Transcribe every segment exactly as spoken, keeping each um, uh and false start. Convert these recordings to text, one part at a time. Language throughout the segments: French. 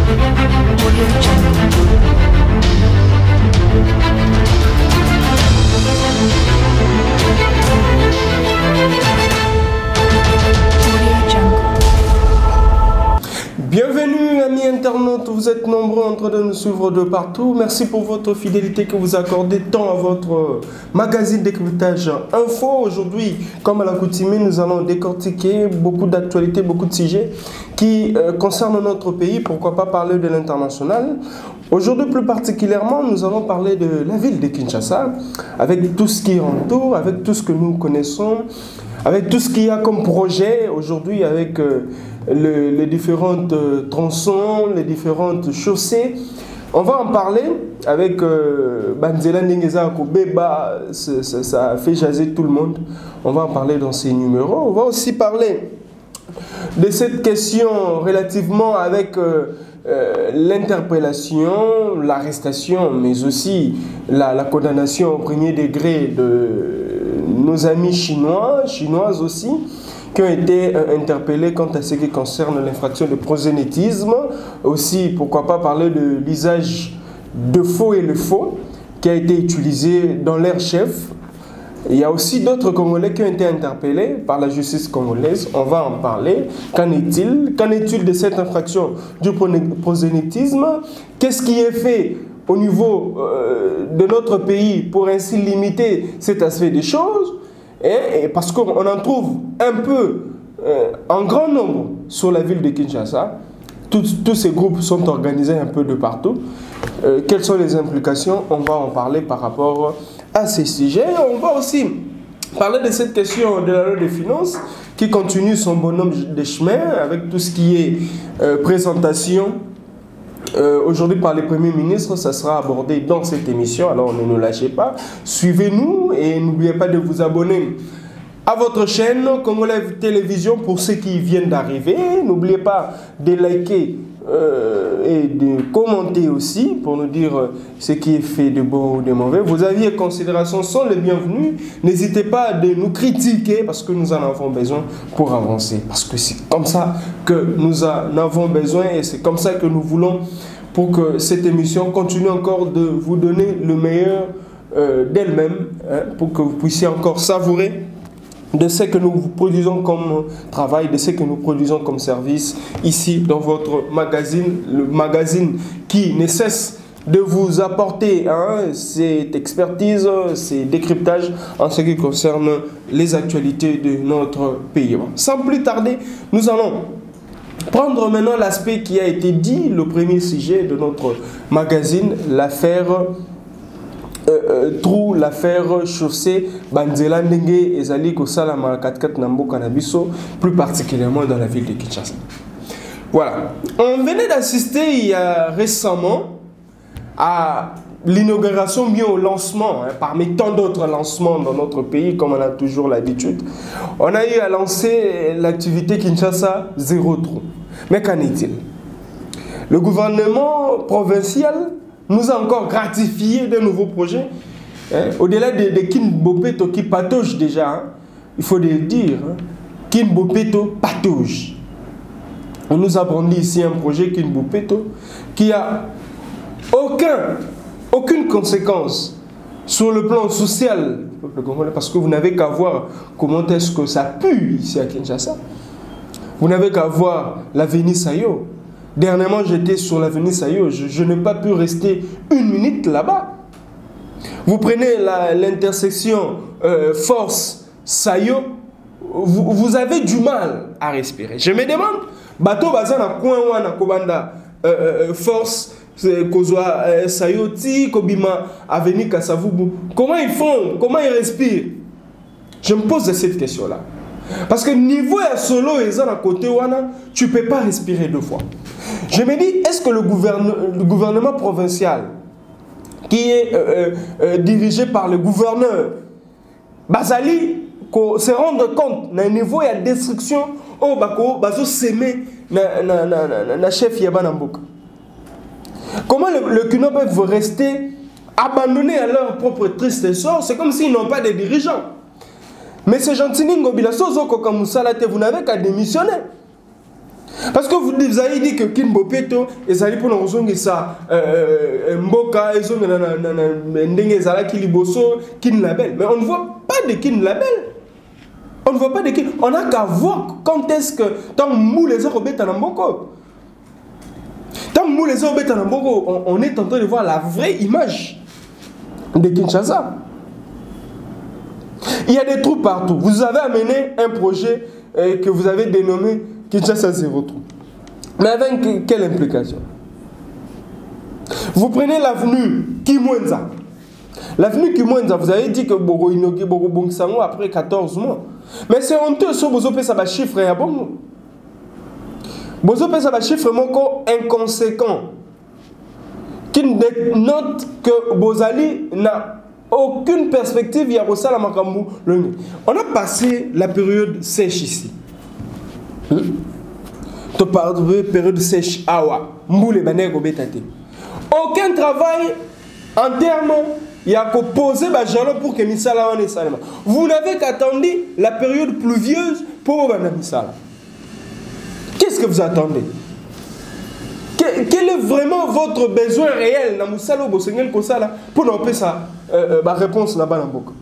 Bienvenue amis internautes, vous êtes nombreux en train de nous suivre de partout. Merci pour votre fidélité que vous accordez tant à votre magazine décryptage info. Aujourd'hui, comme à l'accoutumée, nous allons décortiquer beaucoup d'actualités, beaucoup de sujets qui euh, concernent notre pays. Pourquoi pas parler de l'international. Aujourd'hui, plus particulièrement, nous allons parler de la ville de Kinshasa, avec tout ce qui entoure, avec tout ce que nous connaissons, avec tout ce qu'il y a comme projet aujourd'hui, avec euh, le, les différentes euh, tronçons, les différentes chaussées. On va en parler avec Banzela Ndengeza Kobeba, ça fait jaser tout le monde. On va en parler dans ces numéros. On va aussi parler de cette question relativement avec euh, euh, l'interpellation, l'arrestation, mais aussi la, la condamnation au premier degré de nos amis chinois, chinoises aussi, qui ont été euh, interpellés quant à ce qui concerne l'infraction de prosélytisme. Aussi, pourquoi pas parler de l'usage de faux et le faux qui a été utilisé dans leur chef. Il y a aussi d'autres Congolais qui ont été interpellés par la justice congolaise. On va en parler. Qu'en est-il? Qu'en est-il de cette infraction du prosélytisme? Qu'est-ce qui est fait au niveau euh, de notre pays pour ainsi limiter cet aspect des choses? Et, et parce qu'on en trouve un peu euh, en grand nombre sur la ville de Kinshasa. Tous, tous ces groupes sont organisés un peu de partout. Euh, quelles sont les implications? On va en parler par rapport à ces sujets. On va aussi parler de cette question de la loi des finances qui continue son bonhomme de chemin avec tout ce qui est euh, présentation euh, aujourd'hui par les premiers ministres. Ça sera abordé dans cette émission, alors ne nous lâchez pas, suivez-nous et n'oubliez pas de vous abonner à votre chaîne Congolais Télévision pour ceux qui viennent d'arriver. N'oubliez pas de liker euh, et de commenter aussi pour nous dire ce qui est fait de bon ou de mauvais. Vos avis et considérations sont les bienvenus. N'hésitez pas à nous critiquer parce que nous en avons besoin pour avancer. Parce que c'est comme ça que nous en avons besoin et c'est comme ça que nous voulons pour que cette émission continue encore de vous donner le meilleur euh, d'elle-même, hein, pour que vous puissiez encore savourer de ce que nous produisons comme travail, de ce que nous produisons comme service ici dans votre magazine, le magazine qui ne cesse de vous apporter hein, cette expertise, ces décryptages en ce qui concerne les actualités de notre pays. Sans plus tarder, nous allons prendre maintenant l'aspect qui a été dit, le premier sujet de notre magazine, l'affaire Euh, euh, trou, l'affaire chaussée Banzela Ndenge ezali kosala ma quatre-quatre na mboka na biso, plus particulièrement dans la ville de Kinshasa. Voilà. On venait d'assister il y a récemment à l'inauguration, mieux au lancement, hein, parmi tant d'autres lancements dans notre pays, comme on a toujours l'habitude. On a eu à lancer l'activité Kinshasa Zéro Trou. Mais qu'en est-il? Le gouvernement provincial nous a encore gratifié de nouveaux projets. Hein, au-delà de, de Kin Bopeto qui patauge déjà, hein, il faut le dire, hein, Kin Bopeto patauge. On nous a brandi ici un projet Kin Bopeto qui a aucun, aucune conséquence sur le plan social, parce que vous n'avez qu'à voir comment est-ce que ça pue ici à Kinshasa. Vous n'avez qu'à voir l'avenue Sayo. Dernièrement, j'étais sur l'avenue Sayo, je, je n'ai pas pu rester une minute là-bas. Vous prenez l'intersection euh, Force Sayo, vous, vous avez du mal à respirer. Je me demande, bateau bazana coin wana kobanda euh, Force Kozwa euh, Sayo ti kobima avenue Kasavubu. Comment ils font? Comment ils respirent? Je me pose cette question-là. Parce que niveau ya solo et à côté wana, tu peux pas respirer deux fois. Je me dis, est-ce que le, gouverne, le gouvernement provincial, qui est euh, euh, dirigé par le gouverneur, Bazali, se rendre compte d'un niveau de destruction au bako, bazo s'aimer na na na na na chef Yabanamboka. Comment le, le Kino peut rester abandonnés à leur propre triste sort? C'est comme s'ils n'ont pas de dirigeants. Mais c'est gentil, vous n'avez qu'à démissionner. Parce que vous, vous avez dit que Kin Bopeto, ils allaient pour nous dire ça, Mboka, ils ont des Zalaki Liboso, Kin Label. Mais on ne voit pas de Kin Label. On ne voit pas de Kin. On n'a qu'à voir quand est-ce que, tant que les gens bêtent en Mboko. Tant que les gens bêtent en Mboko, on est en train de voir la vraie image de Kinshasa. Il y a des trous partout. Vous avez amené un projet euh, que vous avez dénommé Kinshasa zéro trou. Mais avec quelle implication? Vous prenez l'avenue Kimwenza. L'avenue Kimwenza, vous avez dit que Bogo Inoki, Bogo Bongsango après quatorze mois. Mais c'est honteux, ce Bozo Pesa ba chiffre et bon. Bozo Pesa ba chiffre moko inconséquent. Qui note que Bozali n'a aucune perspective, il y a Rossala Makambu. On a passé la période sèche ici. Tu parles de période sèche. Awa. Mboule Banego Betate. Aucun travail en termes, il y a qu'à poser Bajalo pour que Misala en est salama. Vous n'avez qu'attendu la période pluvieuse pour Bana Misala. Qu'est-ce que vous attendez? Quel est vraiment votre besoin réel dans Moussalo Bossengel Kosala pour nous appeler ça euh, ma réponse là-bas dans le boc?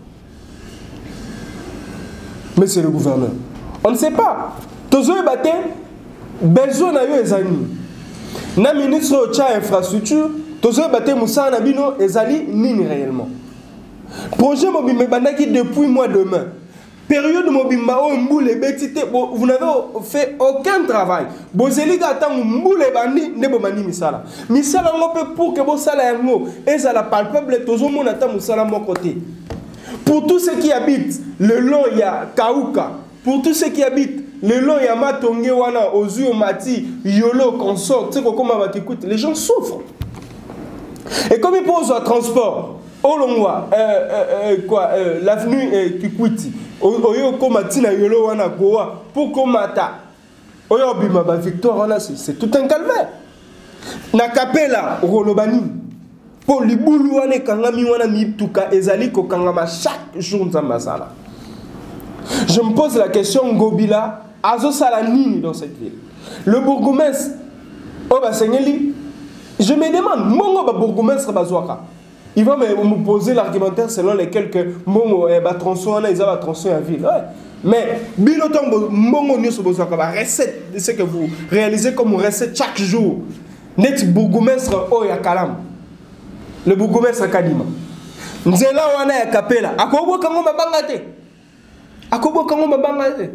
Monsieur le gouverneur, on ne sait pas. Tous les bâtés, besoin n'a eu les amis. Na ministre de l'infrastructure, tous les bâtés Moussa Nabino ezali nini réellement. Projet Mobimbe Bandaki depuis mois de mai. Période Mobimba o mboule betité, vous n'avez fait aucun travail. Bozeli gata mboule bandi ne bomani misala. Misala ngope pour que bo sala yango et ça la palpable tozo mon ata musala mon côté. Pour tous ceux qui habitent le long il y a Kauka, pour tous ceux qui habitent le long il y a Matonge wana Ozu Mati Yolo consort, tu sais comment va t'écouter, les gens souffrent. Et comme ils posent un transport Olongwa, euh, euh, euh, quoi, euh, l'avenue euh, Kikwiti, Oyo Komati na Yolo wana Goa, pour Komata, Oyo Bima ba Victoire wana, c'est tout un calvaire. Na Kapela, Rolobani, pour Libulu wana Kangami wana Miptuka, Ezali Kokangama chaque jour Zambasala. Je me pose la question, Ngobila, Azo Salanini dans cette ville. Le bourgmestre, Oba Sengeli, je me demande, Mongo ba bourgmestre Bazouaka. Il va me poser l'argumentaire selon lesquels que Mongo est tronçon, ils ont tronçon à ville. Ouais. Mais, biloton Mongo Nyos Bozouaka, la recette, ce que vous réalisez comme recette chaque jour. Net bourgmestre Oya Kalam. Le bourgmestre Kadima. Nzela wana ya Kapela. Akobo kango mabangate. Akobo kango mabangate.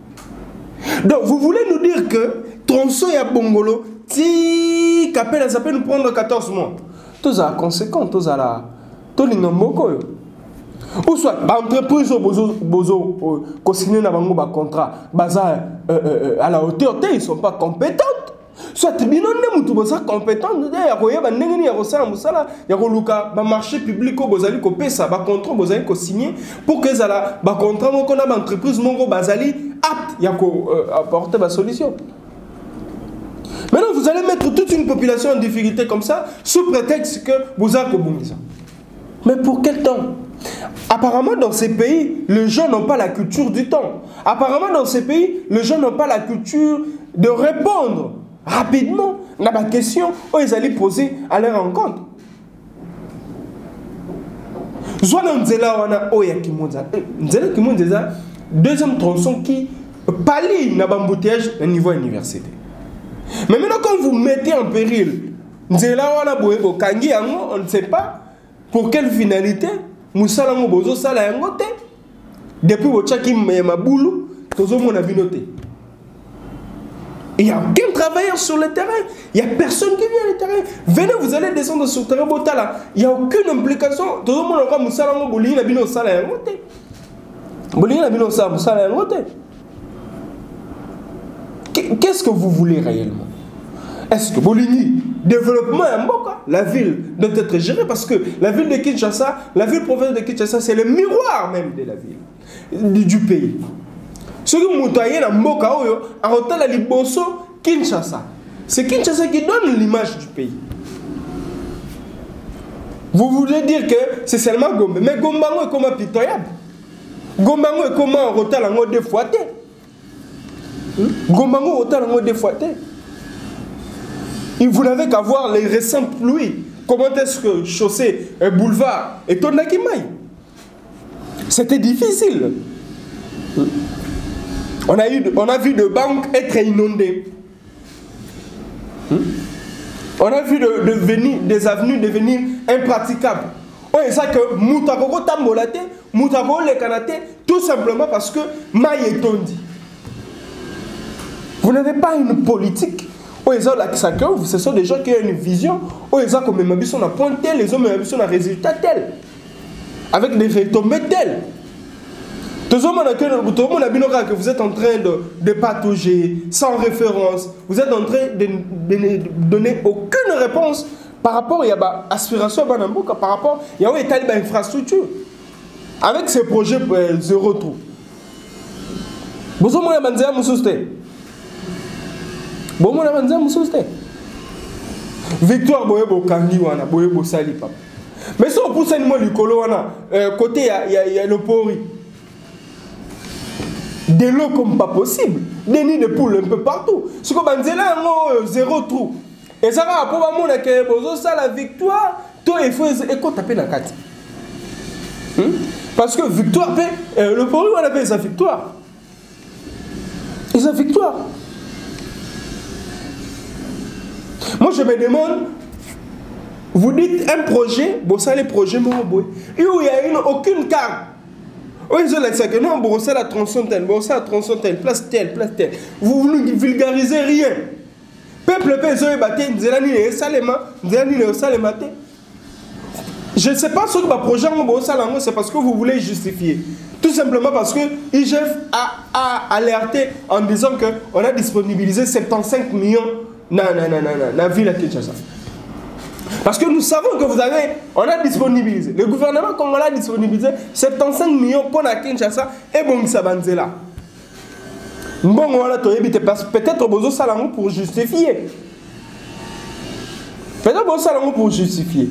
Donc, vous voulez nous dire que tronçon ya Bongolo, si Kapela, ça peut nous prendre quatorze mois. Tous à conséquent, tous à la. Tous les noms ou soit, l'entreprise bozo bozo consigné dans un contrat, bazar à la hauteur, ils ne sont pas compétents. Soit, bien on est tout ça compétent. Il y a quoi, il y a ça, il y a quoi, le marché public, bozali ko pesa, ba contrat bozali ko signer pour que ça la, ba contrat mon qu'on a entreprise mon bazali apte, il y a ko apporter la solution. Maintenant, vous allez mettre toute une population en difficulté comme ça, sous prétexte que vous avez ça. Mais pour quel temps? Apparemment, dans ces pays, les gens n'ont pas la culture du temps. Apparemment, dans ces pays, les gens n'ont pas la culture de répondre rapidement à la question où ils allaient poser à leur rencontre. Deuxième tronçon qui pallie l'embouteillage au niveau universitaire. Mais maintenant, quand vous mettez en péril, on ne sait pas pour quelle finalité, depuis il n'y a aucun travailleur sur le terrain, il n'y a personne qui vient sur le terrain. Venez, vous allez descendre sur le terrain, il n'y a aucune implication. Tout le monde a qu'est-ce que vous voulez réellement? Est-ce que Bolini, développement à Mboka, la ville doit être gérée parce que la ville de Kinshasa, la ville province de Kinshasa, c'est le miroir même de la ville, du, du pays. Ce que vous voyez dans Mboka, en retard la Liboso, Kinshasa. C'est Kinshasa qui donne l'image du pays. Vous voulez dire que c'est seulement Gombe, mais Gombango est comme un pitoyable. Gombango est comme un retard en deux fois. Gombango autant des fois. Et vous n'avez qu'à voir les récentes pluies. Comment est-ce que chaussée, un boulevard et ton Nakimaï. C'était difficile. On a, eu, on a vu de banques être inondées. On a vu de, de venir, des avenues devenir impraticables. On sait que Moutakoko Tambolate, Moutakoko le Kanate, tout simplement parce que Maï est tondi. Vous n'avez pas une politique. Ce sont des gens qui ont une vision. Ils ont comme Mabisson a pointé, les hommes Mabisson a résultat tel. Avec des retombées telles. Tout le monde a que vous êtes en train de, de patauger, sans référence. Vous êtes en train de ne donner aucune réponse par rapport à l'aspiration à Banamboka, par rapport à l'infrastructure. Avec ces projets euh, zéro trou. Vous avez un manzia moussouste. Vous avez un manzia moussouste. Victoire Boyebo Kandi wana, Boyebo Sali papa. Mais si on pousse un mot du colo wana, côté il y a le pori. De l'eau comme pas possible. Des nids de poules un peu partout. Ce qu'on va dire là, zéro trou. Et ça va pour moi que ça la victoire, toi il faut écouter taper la carte. Parce que victoire, euh, le pori on appelle sa victoire. Et sa victoire. Moi je me demande, vous dites un projet, bon ça les projets où il n'y a une, aucune carte. Oui, je l'ai dit, non, bon ça la tronçon telle, bon ça la tronçon telle, place telle, place telle. Vous ne vulgarisez rien. Peuple peuple je ne sais pas ce que le projet c'est parce que vous voulez justifier. Tout simplement parce que I G F a, a alerté en disant qu'on a disponibilisé soixante-quinze millions dans la ville de Kinshasa. Parce que nous savons que vous avez, on a disponibilisé, le gouvernement comme on a disponibilisé soixante-quinze millions pour la Kinshasa et bon ça là. Bon, voilà, peut-être besoin de ça pour justifier. Peut-être besoin de pour justifier.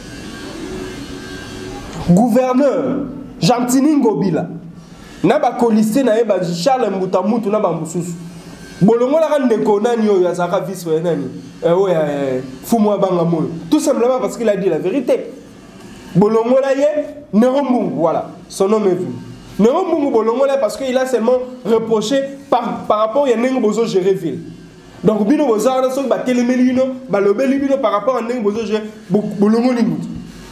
Gouverneur, Jantini Ngobila, n'a pas colisé, n'a pas Charles Moutamout, n'a pas Moussous. Bolongo la rande konani yo ya zaka vice nani. Eh ouais, Fumwa Bangamoy. Tout simplement parce qu'il a dit la vérité. Bolongo la ye, Nerombu, voilà, son nom est venu. Nerombu Bolongo la parce qu'il a seulement reproché par, par rapport à Nengo Bozo gérer ville. Donc bino bozo na so ba telemelino, ba lobeli bino par rapport à Nengo Bozo gérer Bolongo Lingout.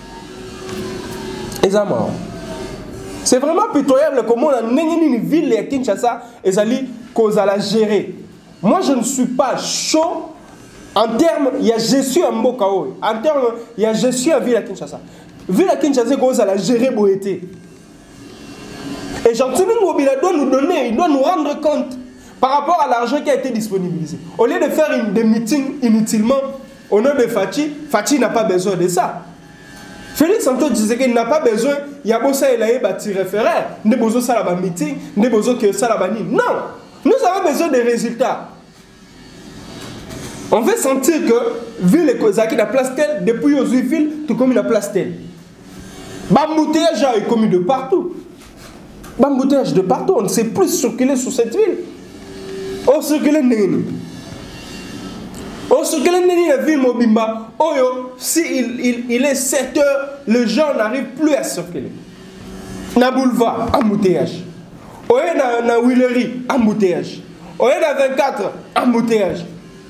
C'est vraiment pitoyable comment on a une ville de Kinshasa et Zali cause à la gérer. Moi je ne suis pas chaud en termes, il y a gestion à Mbokao, en termes, il y a gestion à ville à Kinshasa. Ville à Kinshasa cause à la gérer Boété. Et Jean-Tini Mobila doit nous donner, il doit nous rendre compte par rapport à l'argent qui a été disponibilisé. Au lieu de faire une, des meetings inutilement au nom de Fachi, Fachi n'a pas besoin de ça. Félix Santos disait qu'il n'a pas besoin, il y a besoin de bâtir référé, il n'y a besoin de ça meeting, il n'y a besoin de ça là-bas. Non, nous avons besoin de résultats. On veut sentir que, vu les causes qui la place telle, depuis aux villes, tout comme la place telle. Bambouteillage est commis de partout. Bambouteillage de partout, on ne sait plus circuler sur cette ville. On circule n'est On se calme la ville Mobimba. Oh yo, si il, il, il est sept heures, les gens n'arrivent plus à circuler. Na boulevard, embouteillage. Oh yo na, na Willery, embouteillage. Oh yo na vingt-quatre, embouteillage.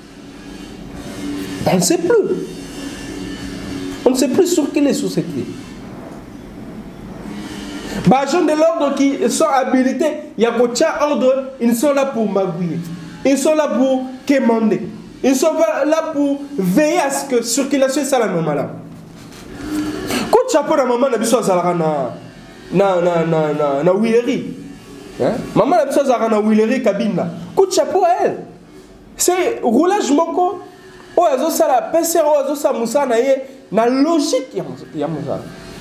On ne sait plus. On ne sait plus circuler sur cette ville. Les gens de l'ordre qui sont habilités, il y a un ordre, ils sont là pour magouiller. Ils sont là pour quémander. Ils sont là pour veiller à ce que la circulation soit la normale. Coup de chapeau à maman, elle a na na na na na Willery. Maman a besoin de na Willery cabine. Coup de chapeau à elle. C'est roulage moko. Oh, elle a ça la P C R O, elle a ça Moussa na ye na logique ya Moussa.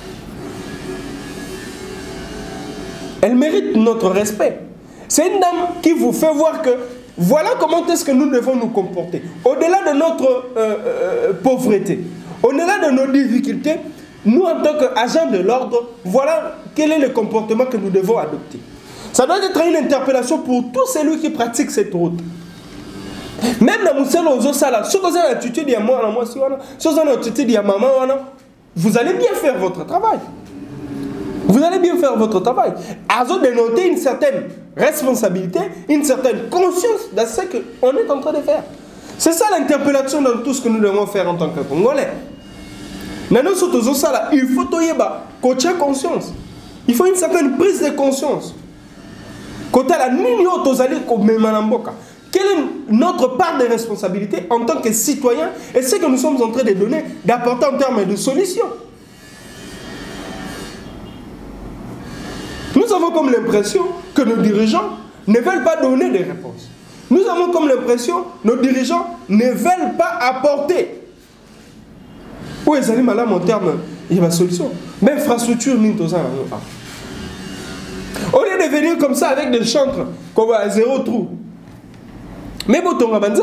Elle mérite notre respect. C'est une dame qui vous fait voir que voilà comment est-ce que nous devons nous comporter. Au-delà de notre euh, euh, pauvreté, au-delà de nos difficultés, nous en tant qu'agents de l'ordre, voilà quel est le comportement que nous devons adopter. Ça doit être une interpellation pour tout celui qui pratique cette route. Même dans Mousselo Sala, si vous avez l'attitude de moi, si vous avez l'attitude de maman, vous allez bien faire votre travail. Vous allez bien faire votre travail. Azo dénoter une certaine responsabilité, une certaine conscience de ce qu'on est en train de faire. C'est ça l'interpellation dans tout ce que nous devons faire en tant que Congolais. Il faut coacher conscience. Il faut une certaine prise de conscience. Quelle est notre part de responsabilité en tant que citoyen et ce que nous sommes en train de donner, d'apporter en termes de solutions. Nous avons comme l'impression que nos dirigeants ne veulent pas donner des réponses. Nous avons comme l'impression que nos dirigeants ne veulent pas apporter. Où est-ce que malade en termes de solution? Mais infrastructure, nous sommes au lieu de venir comme ça avec des chantres, comme à zéro trou. Mais bon,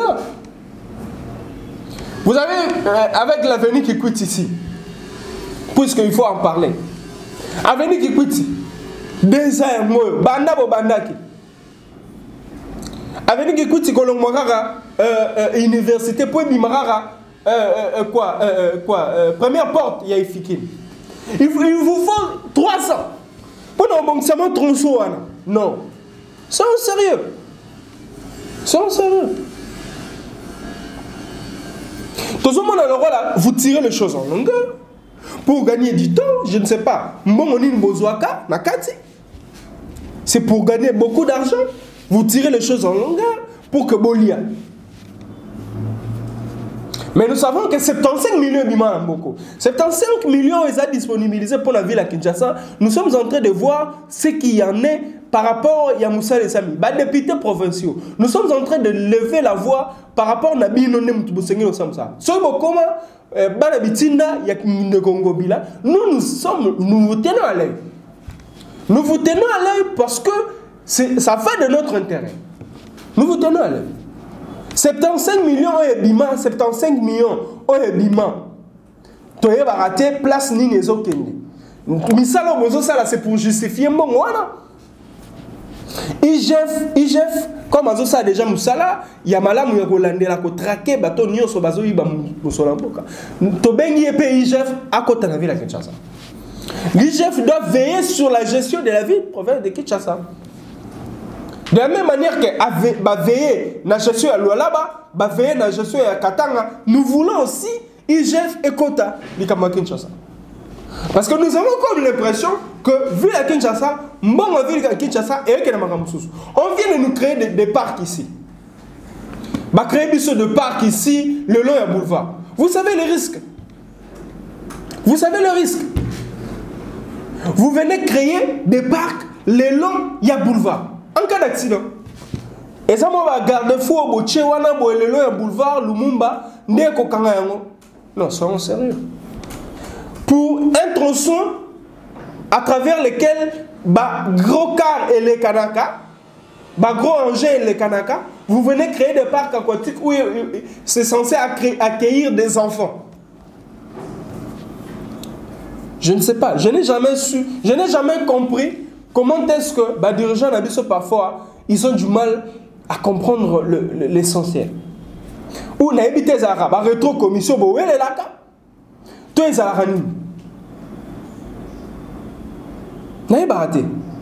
vous avez, euh, avec l'avenir qui coûte ici, puisqu'il faut en parler, l'avenir qui coûte, deux ans, banda bo banda ki. Avenir qui coûte, kolong magara, université, pour bimagara, quoi, euh, quoi, euh, première porte, il y a Ifikin. Il vous faut trois ans. Pour nous, bon, ça m'a tronçon, non. Soyons sérieux. Soyons sérieux. Tout le monde a le rôle là, vous tirez les choses en longueur. Pour gagner du temps, je ne sais pas. C'est pour gagner beaucoup d'argent. Vous tirez les choses en longueur pour que Bolia. Mais nous savons que soixante-quinze millions de beaucoup. soixante-quinze millions sont disponibilisés pour la ville à Kinshasa. Nous sommes en train de voir ce qu'il y en est par rapport à Moussa et Sami, les députés provinciaux. Nous sommes en train de lever la voix par rapport à Nabino Nemutubusengé au Samsa. Nous, nous sommes, nous vous tenons à l'œil. Nous vous tenons à l'œil parce que ça fait de notre intérêt. Nous vous tenons à l'œil. soixante-quinze millions et bima, soixante-quinze millions et bima. Tu as raté place ni les autres. Misalo mozo ça c'est pour justifier mon voilà. I G F, I G F, comme azo ça déjà musala, ya malamu ya kolandela ko traquer bato nyonso bazo yiba musala mboka. To bengi e I G F à côté de la ville de Kinshasa. L'I G F doit veiller sur la gestion de la ville province de Kinshasa. De la même manière que bah veiller na gestion à Lualaba, bah veiller na gestion à Katanga, nous voulons aussi I G F et Kota de Kinshasa. Parce que nous avons comme l'impression que vu la Kinshasa, bon ville de Kinshasa et que on vient de nous créer des, des parcs ici. Bah créer des de parcs ici, le long du boulevard. Vous savez les risques. Vous savez le risque. Vous venez créer des parcs le long du boulevard. En cas d'accident, et ça va garder fou au bout wana le long du boulevard Lumumba ndeko kanga yango. Non, soyons sérieux. Pour un tronçon à travers lequel bah gros car et les kanaka, bah gros engin et les kanaka, vous venez créer des parcs aquatiques où c'est censé accueillir des enfants. Je ne sais pas, je n'ai jamais su, je n'ai jamais compris comment est-ce que bah dirigeants n'habitent parfois, ils ont du mal à comprendre l'essentiel. Ou n'habitent les arabes, à rétro commission, bah où est les laka? Tous les arabes. N'a pas raté.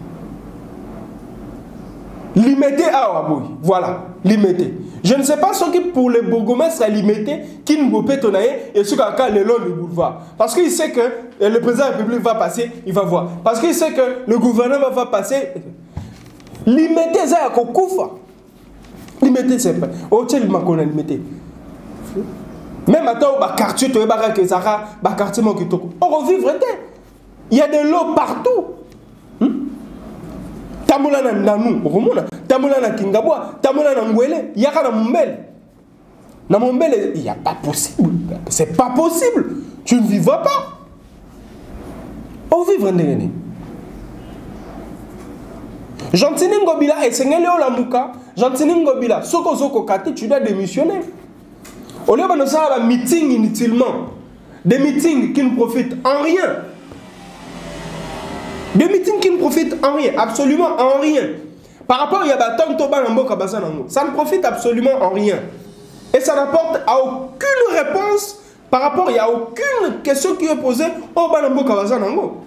Limité à Waboui. Voilà, limité. Je ne sais pas ce qui pour les bourgmestres est limité, qui ne peut pas tourner et ce qui a le long du boulevard. Parce qu'il sait que le président de la République va passer, il va voir. Parce qu'il sait que le gouvernement va passer. Limité, c'est un koufa. Limité, c'est pas. Oh, tiens, il m'a connu limité. Même attends, bah quartier, tu es barré que Zara, bah quartier, mon kitoko. On revivre, il y a de l'eau partout. Tamoula na nanou, romona. Tamoula na Kingabwa, tamoula na Mwele, yaka na Mumbele. Na Mumbele, il n'y a pas possible. C'est pas possible. Tu ne vivras pas. On vivre ndengene. Jantini Ngobila et Sengele Olamuka, Jantini Ngobila, Soko Soko Kati, tu dois démissionner. Au lieu de faire un meeting inutilement, des meetings qui ne profitent en rien. Des meetings qui ne profitent en rien, absolument en rien. par rapport à Yabaton Tobanambo Kabazanango, ça ne profite absolument en rien. Et ça n'apporte à aucune réponse par rapport, il n'y a aucune question qui est posée au Banambo Kabazanango.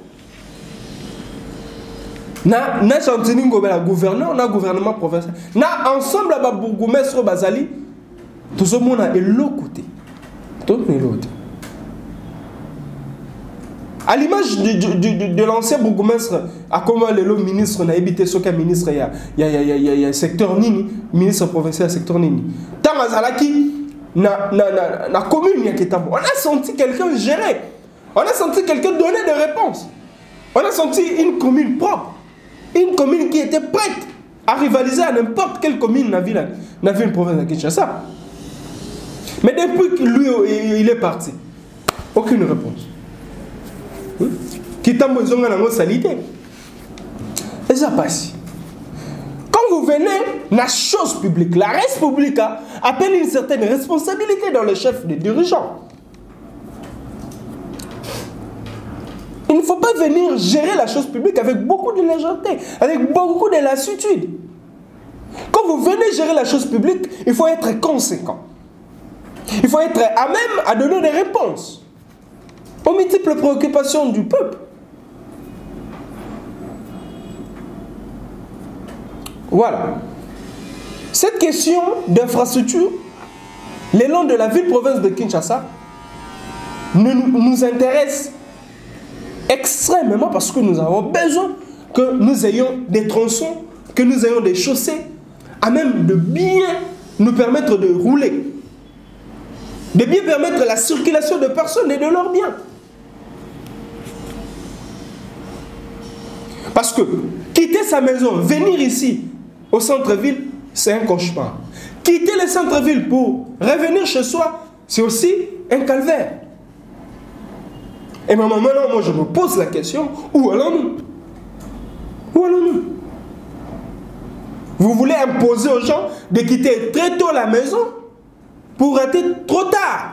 Na na chantiningo la gouverneur, na gouvernement provincial, na ensemble la bourgmestre Bazali, tout ce monde a l'autre côté. Tout l'autre. À l'image de, de, de, de l'ancien bourgmestre, à comment le ministre n'a habité ce qu'un ministre, il y a, il y a, il y a, il y a, il y a secteur Nini, ministre provincial secteur Nini. Tamazalaki, na na na na commune Yaketabo, on a senti quelqu'un gérer, on a senti quelqu'un donner des réponses, on a senti une commune propre, une commune qui était prête à rivaliser à n'importe quelle commune dans la ville province de Kinshasa. Mais depuis que lui il est parti, aucune réponse. Qui t'a besoin de la salité. Et ça passe. Quand vous venez, la chose publique, la res publica appelle une certaine responsabilité dans le chef des dirigeants. Il ne faut pas venir gérer la chose publique avec beaucoup de légèreté, avec beaucoup de lassitude. Quand vous venez gérer la chose publique, il faut être conséquent. Il faut être à même à donner des réponses aux multiples préoccupations du peuple. Voilà. Cette question d'infrastructure, le long de la ville-province de Kinshasa, nous, nous intéresse extrêmement parce que nous avons besoin que nous ayons des tronçons, que nous ayons des chaussées, à même de bien nous permettre de rouler, de bien permettre la circulation de personnes et de leurs biens. Parce que quitter sa maison, venir ici, au centre-ville, c'est un cauchemar. Quitter le centre-ville pour revenir chez soi, c'est aussi un calvaire. Et maintenant, moi, je me pose la question, où allons-nous? Où allons-nous? Vous voulez imposer aux gens de quitter très tôt la maison pour être trop tard.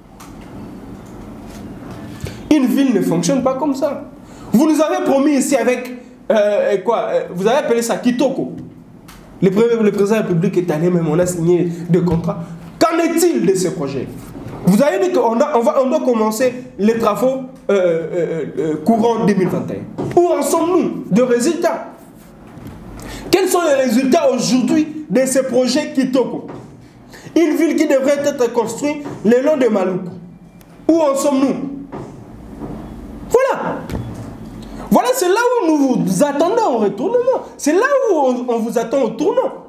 Une ville ne fonctionne pas comme ça. Vous nous avez promis ici avec, euh, quoi, vous avez appelé ça Kitoko. Le, premier, le président de la République est allé, même on a signé deux contrats. Qu'en est-il de ce projet? Vous avez dit qu'on on va, on doit commencer les travaux euh, euh, euh, courant deux mille vingt et un. Où en sommes-nous de résultats? Quels sont les résultats aujourd'hui de ce projet Kitoko? Une ville qui devrait être construite le long de Maluku. Où en sommes-nous? Voilà. Voilà, c'est là où nous vous attendons au retournement. C'est là où on, on vous attend au tournant.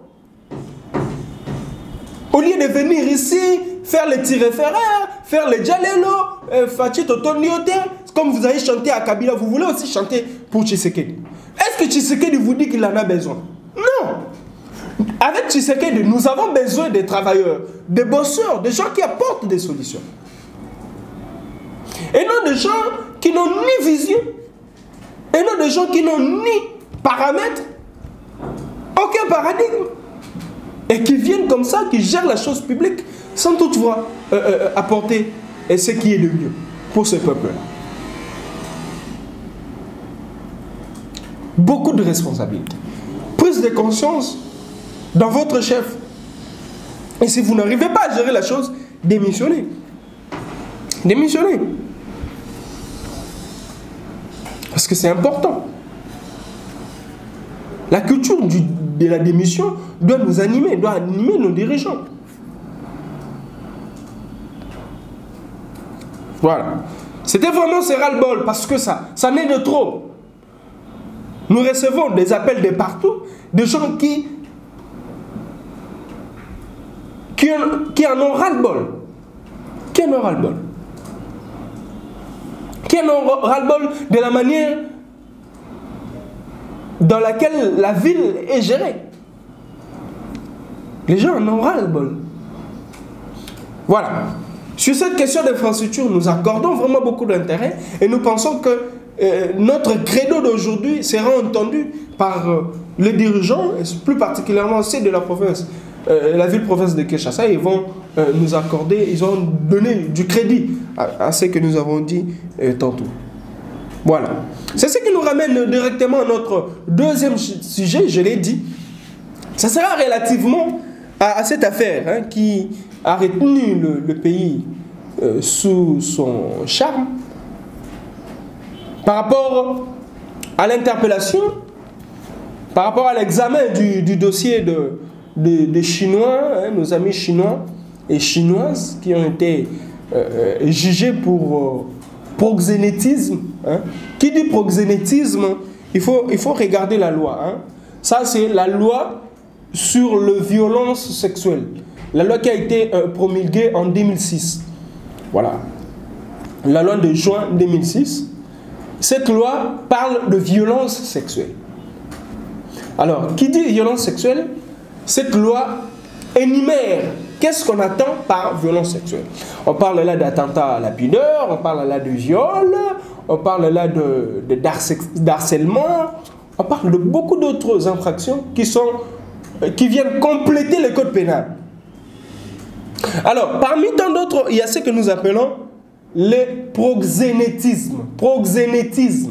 Au lieu de venir ici, faire les tirs-référaires, faire les djalelo, euh, Fachi Totoniote, comme vous avez chanté à Kabila, vous voulez aussi chanter pour Tshisekedi. Est-ce que Tshisekedi vous dit qu'il en a besoin? Non. Avec Tshisekedi, nous avons besoin des travailleurs, des bosseurs, des gens qui apportent des solutions. Et non des gens qui n'ont ni vision, et non des gens qui n'ont ni paramètres, aucun paradigme, et qui viennent comme ça, qui gèrent la chose publique, sans toutefois euh, euh, apporter ce qui est le mieux pour ce peuple-là. Beaucoup de responsabilités. Prise de conscience dans votre chef. Et si vous n'arrivez pas à gérer la chose, démissionnez. Démissionnez. Parce que c'est important. La culture du, de la démission doit nous animer, doit animer nos dirigeants. Voilà. C'était vraiment ce ras-le-bol parce que ça, ça n'est de trop. Nous recevons des appels de partout, des gens qui, qui, en, qui en ont ras-le-bol. Qui en ont ras-le-bol. Qui en ont ras-le-bol de la manière dans laquelle la ville est gérée. Les gens en ont ras-le-bol. Voilà. Sur cette question d'infrastructure, nous accordons vraiment beaucoup d'intérêt et nous pensons que euh, notre credo d'aujourd'hui sera entendu par euh, les dirigeants, et plus particulièrement aussi de la province, euh, la ville-province de Kinshasa. Ils vont euh, nous accorder, ils vont donner du crédit à, à ce que nous avons dit euh, tantôt. Voilà. C'est ce qui nous ramène directement à notre deuxième sujet, je l'ai dit. Ça sera relativement à, à cette affaire hein, qui a retenu le, le pays euh, sous son charme. Par rapport à l'interpellation, par rapport à l'examen du, du dossier de, de, de Chinois, hein, nos amis chinois et chinoises qui ont été euh, jugés pour euh, proxénétisme. Hein. Qui dit proxénétisme, il faut, il faut regarder la loi. Hein. Ça, c'est la loi sur la violence sexuelle. La loi qui a été euh, promulguée en deux mille six. Voilà. La loi de juin deux mille six. Cette loi parle de violence sexuelle. Alors, qui dit violence sexuelle, cette loi énumère qu'est-ce qu'on attend par violence sexuelle. On parle là d'attentat à la pudeur, on parle là de viol, on parle là de, de d'harcèlement, on parle de beaucoup d'autres infractions qui, sont, qui viennent compléter le code pénal. Alors, parmi tant d'autres, il y a ce que nous appelons le proxénétisme. Proxénétisme.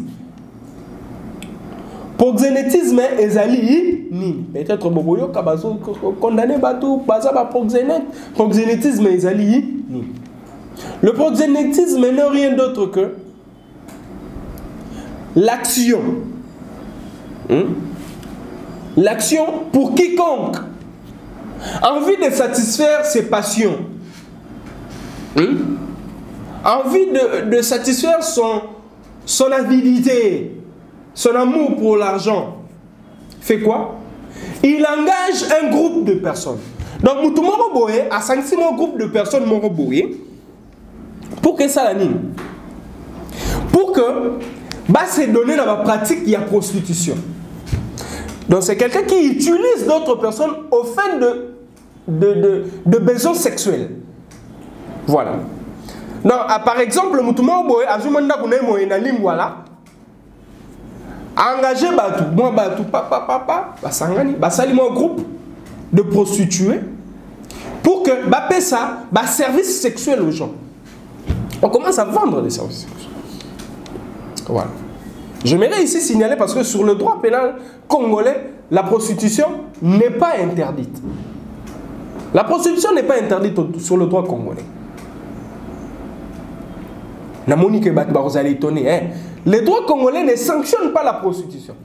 Proxénétisme ezali ni. Peut-être boboyo kabazo condamné batou baza ba proxénète. Proxénétisme ezali ni. Le proxénétisme n'est rien d'autre que l'action. Hmm? L'action pour quiconque envie de satisfaire ses passions. Hmm? Envie de, de satisfaire son, son avidité, son amour pour l'argent. Fait quoi? Il engage un groupe de personnes. Donc, Moutou Moroboé a sanctionné un groupe de personnes Moroboé pour que ça l'anime. Pour que, bah, c'est donné dans la pratique, il y a prostitution. Donc, c'est quelqu'un qui utilise d'autres personnes au fin de, de, de, de besoins sexuels. Voilà. Donc, par exemple, Moutouma Oboé, a engagé Batou, moi Batou, papa, papa, Basangani, Basali, moi groupe de prostituées pour que Bapé ça, bah, service sexuel aux gens. On commence à vendre des services sexuels. Voilà. J'aimerais ici signaler parce que sur le droit pénal congolais, la prostitution n'est pas interdite. La prostitution n'est pas interdite sur le droit congolais. La Monique vous allez étonner. Hein? Les droits congolais ne sanctionnent pas la prostitution.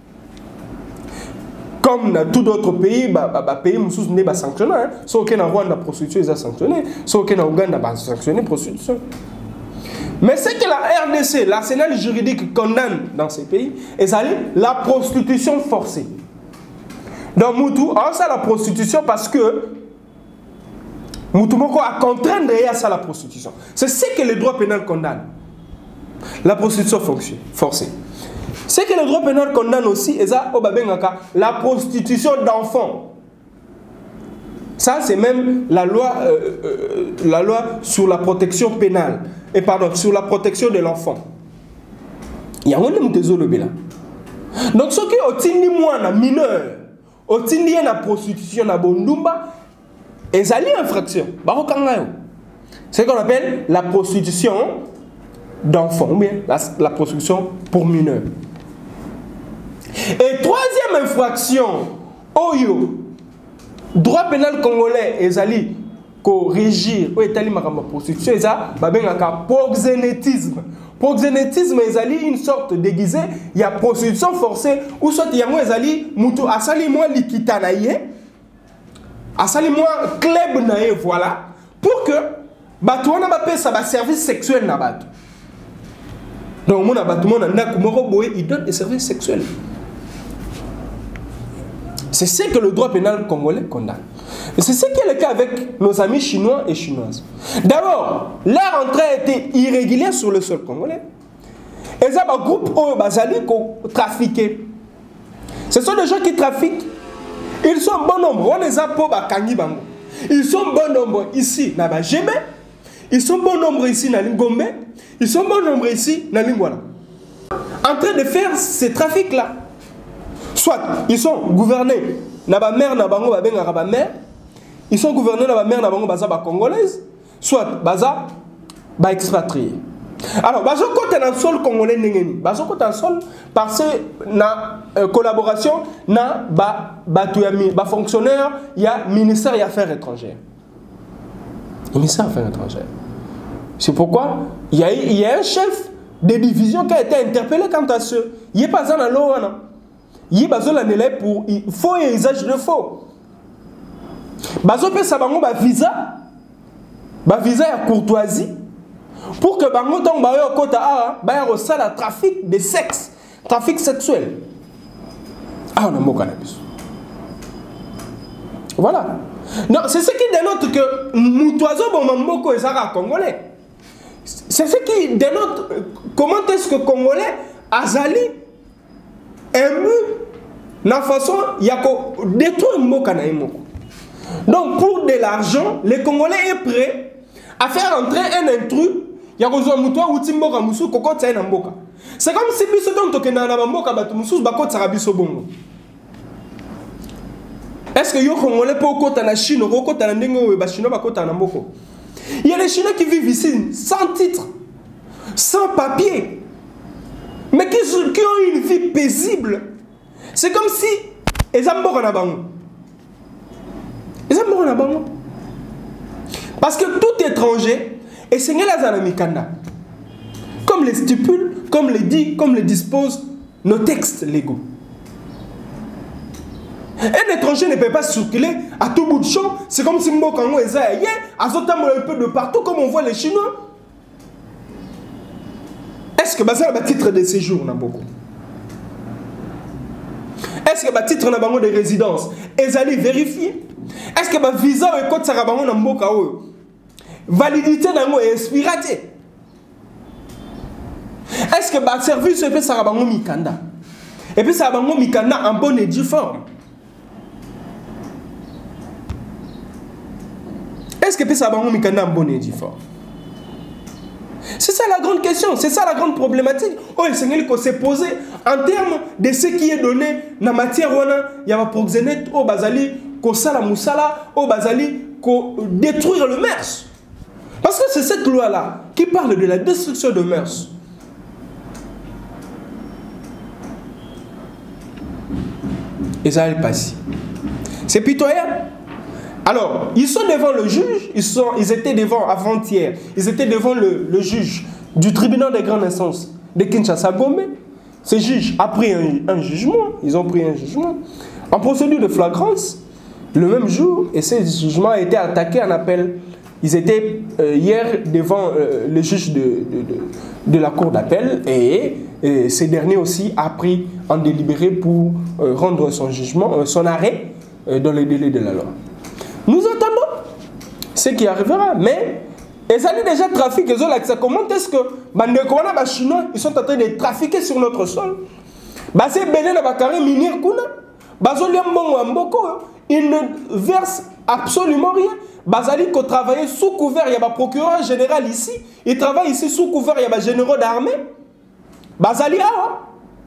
Comme dans tout d'autres pays, bah, bah, bah, pays musus n'est pas sanctionné. Hein? Sauf que dans Rwanda, la prostitution est sanctionnée. Sauf que dans Ouganda, bah, sanctionné la prostitution. Mais ce que la R D C, l'arsenal juridique condamne dans ces pays, c'est la prostitution forcée. Dans Moutou, on ça la prostitution parce que Moutoumoko a contraint derrière ça la prostitution. C'est ce que le droit pénal condamne. La prostitution forcée. Ce que le droit pénal condamne aussi, c'est la prostitution d'enfants. Ça, c'est même la loi, euh, euh, la loi sur la protection pénale. Et pardon, sur la protection de l'enfant. Il y a un homme désolé là. Donc, ce qui est au moins mineur, au la prostitution à Bondumba, et ça une infraction. C'est ce qu'on appelle la prostitution d'enfants, ou bien la, la prostitution pour mineurs. Et troisième infraction, Oyo, droit pénal congolais, et Zali, ko régir, ou est ma prostitution, et ça, babengaka proxénétisme. Proxénétisme, et Zali, une sorte déguisée, il y a prostitution forcée, ou soit il y a moi, Zali, moutou, asali moi likitanaye. Asali moi club nae voilà pour que bato na ba pesa ba service sexuel na bato. Donc mon abato mon na kumoro boy il donne des services sexuels. C'est ce que le droit pénal congolais condamne. Et c'est ce qui est le cas avec nos amis chinois et chinoises. D'abord, leur entrée a été irrégulière sur le sol congolais. Et ça un groupe au bazali ko trafiqué. Ce sont des gens qui trafiquent. Ils sont bon nombre. On les a pour Bakangi Bango. Ils sont bon nombre ici, na Bajebe. Ils sont bon nombre ici, na Lingombe. Ils sont bon nombre ici, na Lingwala. En train de faire ces trafics-là. Soit ils sont gouvernés, na ba mère na bango ba benga ba mère. Ils sont gouvernés na ba mère na bango baza ba congolaise. Soit baza ba expatriés. Alors, bazo côté dans le sol congolais n'engeni. Bazo côté dans le sol parce que na euh, collaboration na ba ba ba fonctionnaire il y a ministère des Affaires étrangères. Ministère des Affaires étrangères. C'est pourquoi il y a il y a un chef de division qui a été interpellé quant à ce. Il est pas dans la loi non. Il est bazo la nélé pour faux et usage de faux. Bazo peut sabango ba visa ba visa ya courtoisie. Pour que bango donc ba yo kota a ba ya rosala trafic de sexe, trafic sexuel. Ah on a mot cannabis. Voilà. Non, c'est ce qui dénote que Moutouazo bon mboko ezara congolais. C'est ce qui dénote comment est-ce que congolais azali ému na façon ya ko détruire mboka na imoko. Donc pour de l'argent, les Congolais est prêt à faire entrer un intrus. C'est comme si biso donc tokena na mboka bato mususu bakotsa biso bongo. Est-ce que yo Congolais peut kota na Chine, kota na ndenge oyo ba Chinois bakota na mboko? Il y a des Chinois qui vivent ici sans titre, sans papier, mais qui, qui ont une vie paisible. C'est comme si ils ont mboka na bango. Ils ont mboka na bango. Parce que tout étranger est signé la Zanamikanda. Comme les stipule, comme les dit, comme les disposent nos textes légaux. Un étranger ne peut pas circuler à tout bout de champ. C'est comme si Mbokango est ailleurs, à un peu de partout, comme on voit les Chinois. Est-ce que ça a un titre de séjour n'a beaucoup? Est-ce que un titre n'a pas de résidence? Ils allaient vérifier. Est-ce que le visa est code Sarabango n'a pas validité n'a est expiraté? Est-ce que le service est fait Sarabango Mikanda? Et puis Sarabango Mikanda en bonne et due forme? Est-ce que Sarabango Mikanda en bonne et due forme? C'est ça la grande question, c'est ça la grande problématique. Oh, le Seigneur qui s'est posé en termes de ce qui est donné dans la matière, il y a un proxénète, oh, Bazali, ko sala musala, oh, Bazali, ko détruire le mœurs. Parce que c'est cette loi-là qui parle de la destruction de mœurs. Et ça est passé. C'est pitoyable. Alors, ils sont devant le juge, ils, sont, ils étaient devant avant-hier, ils étaient devant le, le juge du tribunal des grandes instances de Kinshasa Gombe. Ce juge a pris un, un jugement, ils ont pris un jugement en procédure de flagrance le même jour, et ce jugement a été attaqué en appel. Ils étaient euh, hier devant euh, le juge de, de, de, de la cour d'appel, et, et ce dernier aussi a pris en délibéré pour euh, rendre son jugement, euh, son arrêt euh, dans les délais de la loi. Nous attendons ce qui arrivera, mais ils allaient déjà trafiquer. Comment est-ce que les Chinois ils sont en train de trafiquer sur notre sol? Ils ne versent absolument rien. Bazali qui travaille sous couvert, il y a un procureur général ici. Il travaille ici sous couvert, il y a un général d'armée. Bazali a.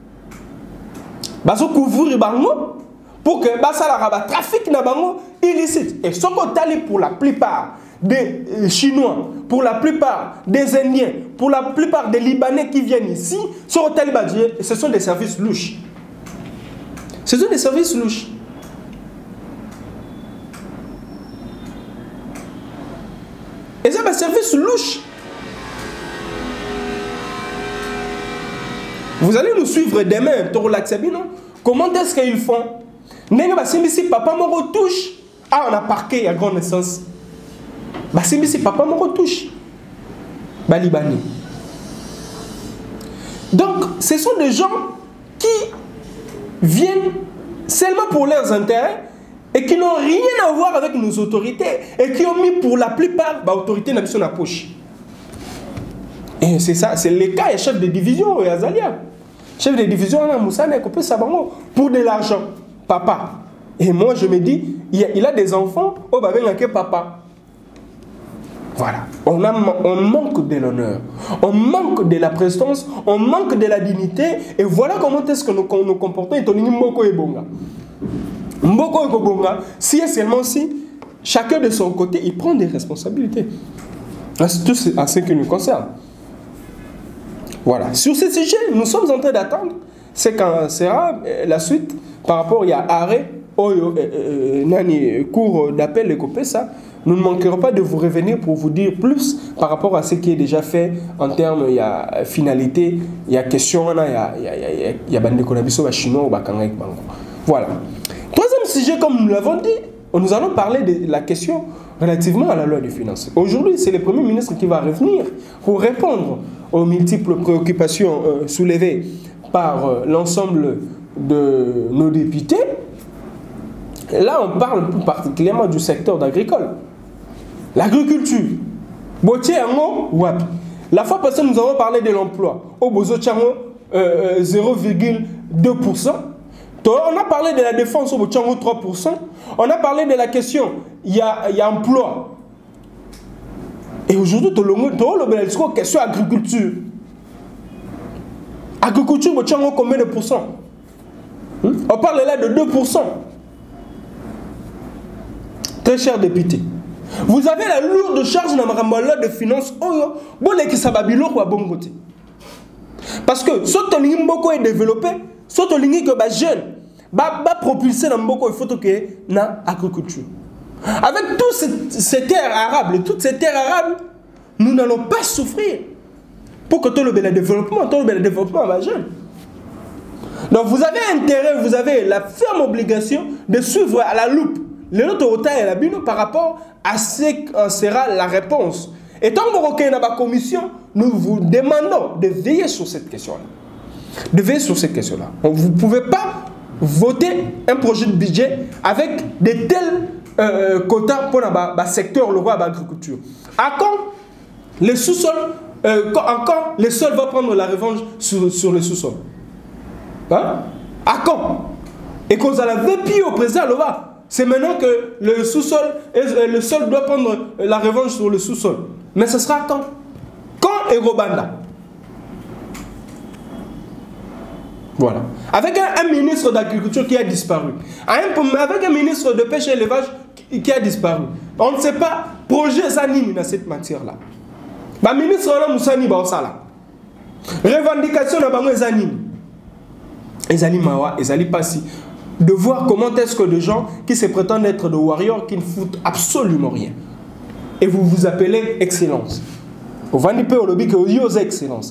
Bazo couvrir bango. Pour que le trafic na bango illicite. Et ce qu'on t'a pour la plupart des Chinois, pour la plupart des Indiens, pour la plupart des Libanais qui viennent ici, ce sont des services louches. Ce sont des services louches. Et c'est un service louche. Vous allez nous suivre demain, Toro Laksabino. Comment est-ce qu'ils font? Si papa me retouche, ah on a parqué à grande naissance. Si papa me retouche, Balibani. Donc, ce sont des gens qui viennent seulement pour leurs intérêts et qui n'ont rien à voir avec nos autorités et qui ont mis pour la plupart l'autorité dans la poche. Et c'est ça, c'est le cas et chef de division et Azalia. Chef de division, on a Moussane pour de l'argent. Papa. Et moi, je me dis, il a, il a des enfants, oh, bah, ben, papa. Voilà. On, a, on manque de l'honneur, on manque de la prestance, on manque de la dignité. Et voilà comment est-ce que nous nous comportons. Et Mboko et Bonga. Mboko et Bonga, si et seulement si, chacun de son côté, il prend des responsabilités. C'est tout à ce qui nous concerne. Voilà. Sur ce sujet, nous sommes en train d'attendre. C'est quand sera la suite par rapport il y a arrêt au cours d'appel et ça. Nous ne manquerons pas de vous revenir pour vous dire plus par rapport à ce qui est déjà fait en termes, il y a finalité, il y a question, il y a il y a bande de chinois ou bakanga. Voilà. Troisième sujet, comme nous l'avons dit, nous allons parler de la question relativement à la loi de finances. Aujourd'hui, c'est le Premier ministre qui va revenir pour répondre aux multiples préoccupations euh, soulevées par euh, l'ensemble de nos députés. Et là, on parle plus particulièrement du secteur agricole. L'agriculture. La fois passée, nous avons parlé de l'emploi. Au Bozo Tchango, zéro virgule deux pour cent. On a parlé de la défense au Tchango, trois pour cent. On a parlé de la question, il y a, y a emploi. Et aujourd'hui, tu as la question agriculture. Agriculture, au Tchango, combien de pourcents? On parle là de deux pour cent. Très cher député. Vous avez la lourde charge dans la loi de finances. Parce que ce que vous est développé, ce que vous êtes jeune, va propulser dans il faut que l'agriculture. Avec toutes ces terres arables, toutes ces terres arables, nous n'allons pas souffrir pour que tout le développement, tout le développement va jeune. Donc vous avez intérêt, vous avez la ferme obligation de suivre à la loupe les autorités et la bino par rapport à ce que sera la réponse. Et tant que vous êtes dans la commission, nous vous demandons de veiller sur cette question-là. De veiller sur cette question-là. Vous ne pouvez pas voter un projet de budget avec de tels euh, quotas pour le secteur le roi de l'agriculture. À quand les sous-sols, euh, quand, quand les sols vont prendre la revanche sur, sur les sous-sols? Hein? À quand? Et qu'on a la V P au président Lova. C'est maintenant que le sous-sol, le sol doit prendre la revanche sur le sous-sol. Mais ce sera quand? Quand et Robanda? Voilà. Avec un, un ministre d'agriculture qui a disparu. Avec un ministre de pêche et élevage qui, qui a disparu. On ne sait pas projet Zanini dans cette matière-là. Le ministre là Moussani Baosala. Revendication de Bango Zanini. Ezali Mawa, Ezali Passi. De voir comment est-ce que des gens qui se prétendent être des warriors qui ne foutent absolument rien. Et vous vous appelez excellence. Au Vandipe au lobby que vous avez excellence.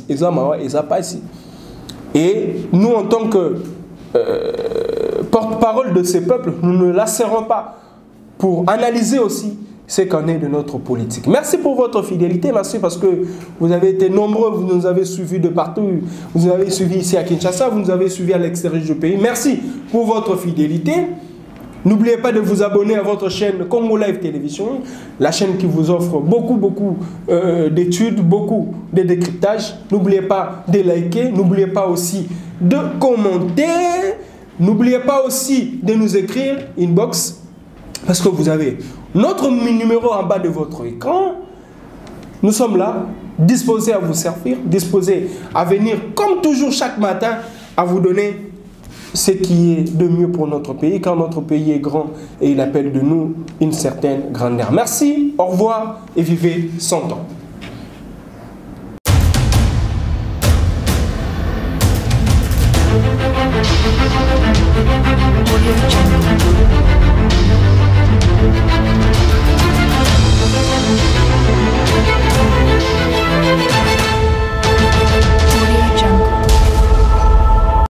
Et nous, en tant que euh, porte-parole de ces peuples, nous ne lasserons pas pour analyser aussi ce qu'en est de notre politique. Merci pour votre fidélité, merci parce que vous avez été nombreux, vous nous avez suivis de partout, vous nous avez suivis ici à Kinshasa, vous nous avez suivis à l'extérieur du pays. Merci pour votre fidélité. N'oubliez pas de vous abonner à votre chaîne Congo Live Télévision, la chaîne qui vous offre beaucoup, beaucoup euh, d'études, beaucoup de décryptages. N'oubliez pas de liker, n'oubliez pas aussi de commenter, n'oubliez pas aussi de nous écrire inbox, parce que vous avez notre numéro en bas de votre écran. Nous sommes là, disposés à vous servir, disposés à venir, comme toujours chaque matin, à vous donner ce qui est de mieux pour notre pays, car notre pays est grand et il appelle de nous une certaine grandeur. Merci, au revoir et vivez cent ans.